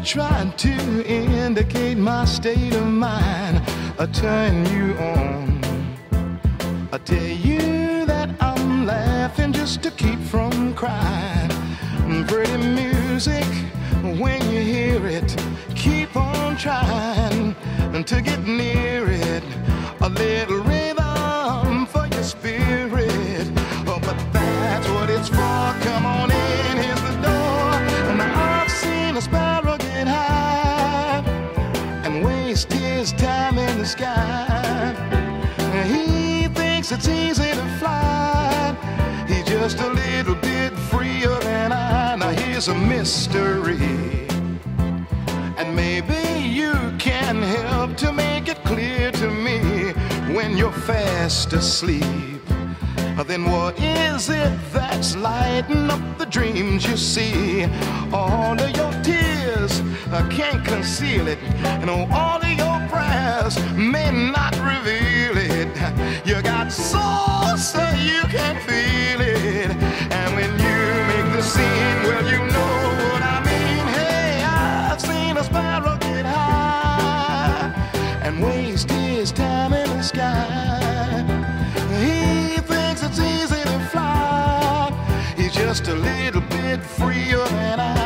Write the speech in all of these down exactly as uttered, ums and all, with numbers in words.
tried to indicate my state of mind, I turn you on. I tell you that I'm laughing just to keep from crying. Pretty music, when you hear it, keep on trying to get near it. A little rhythm for your spirit. Oh, but that's what it's for. Come on in, here's the door. And I've seen a sparrow get high and waste his time in the sky. He thinks it's easy to fly. He's just a little bit freer than I. Now here's a mystery, and maybe you can help to make it clear to me. When you're fast asleep, then what is it that's lighting up the dreams you see? All of your tears, I can't conceal it, and all of your prayers may not reveal it. You got soul so you can feel it, and when you make the scene, well, you know what I mean. Hey, I've seen a sparrow get high and waste his time in the sky. He thinks it's easy to fly. He's just a little bit freer than I.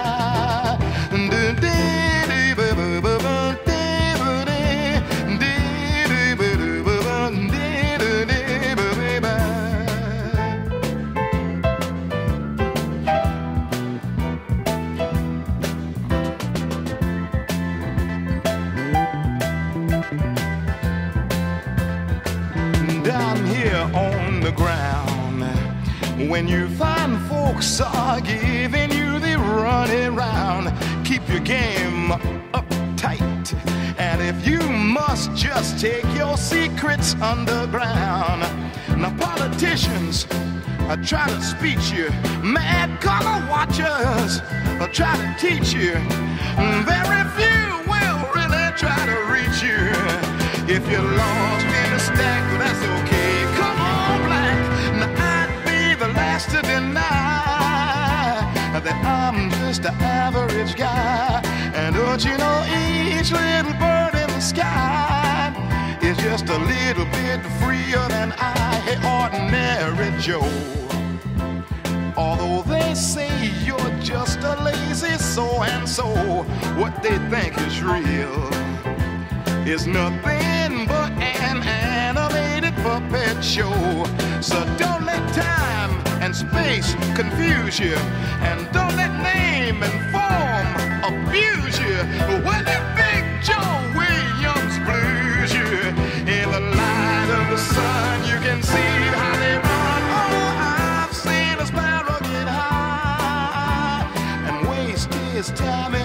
Down here on the ground, when you find folks are giving you the runaround, keep your game uptight. And if you must, just take your secrets underground. Now politicians I try to speech you, mad color watchers I try to teach you. Very few will really try to reach you. If you're lost in a stack, that's okay. Come on, black. Now I'd be the last to deny that I'm just an average guy. And don't you know each little bird in the sky is just a little bit freer than I, hey, ordinary Joe. Although they say you're just a lazy so-and-so, what they think is real is nothing but an animated puppet show. So don't let time and space confuse you, and don't let name and form abuse you. When that Big Joe Williams blues you, in the light of the sun you can see how they run. Oh, I've seen a sparrow get high and waste his time